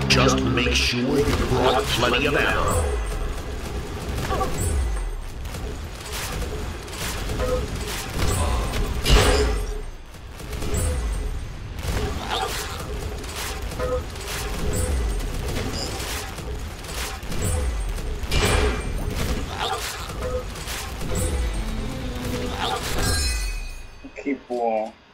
Just make sure you brought plenty of ammo. Que bom.